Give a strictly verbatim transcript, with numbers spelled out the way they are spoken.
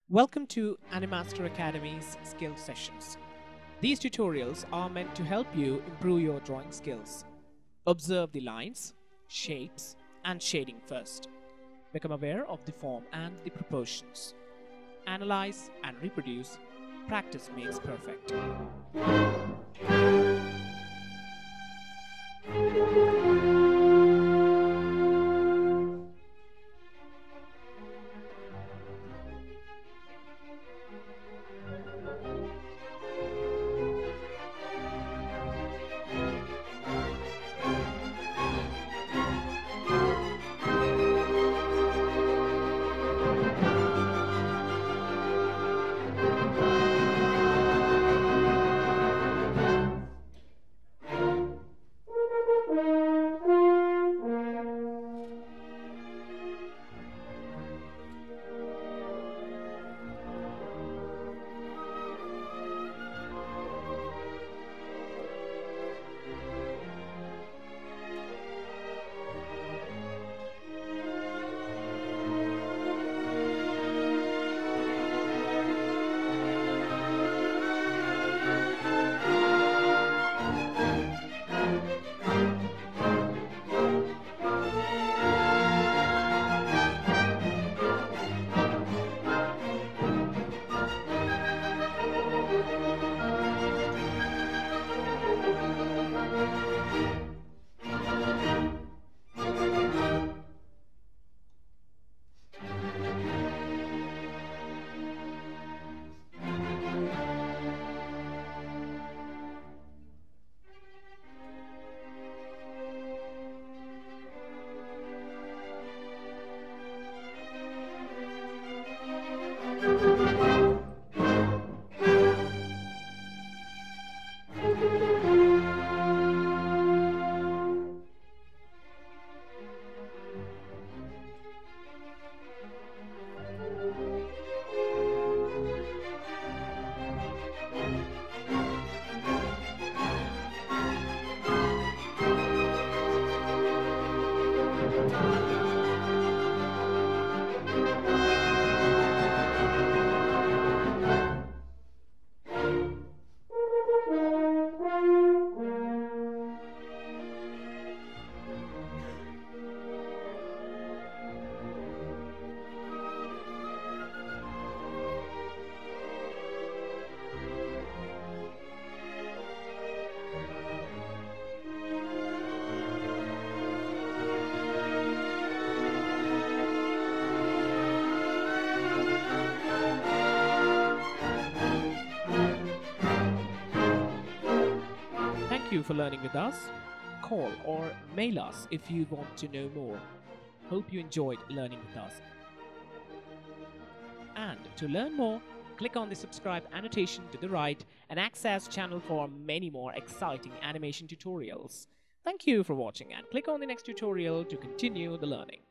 Welcome to Animaster Academy's skill sessions. These tutorials are meant to help you improve your drawing skills. Observe the lines, shapes, and shading first. Become aware of the form and the proportions. Analyze and reproduce. Practice makes perfect. Thank you for learning with us. Call or mail us if you want to know more. Hope you enjoyed learning with us. And to learn more, click on the subscribe annotation to the right and access channel for many more exciting animation tutorials. Thank you for watching and click on the next tutorial to continue the learning.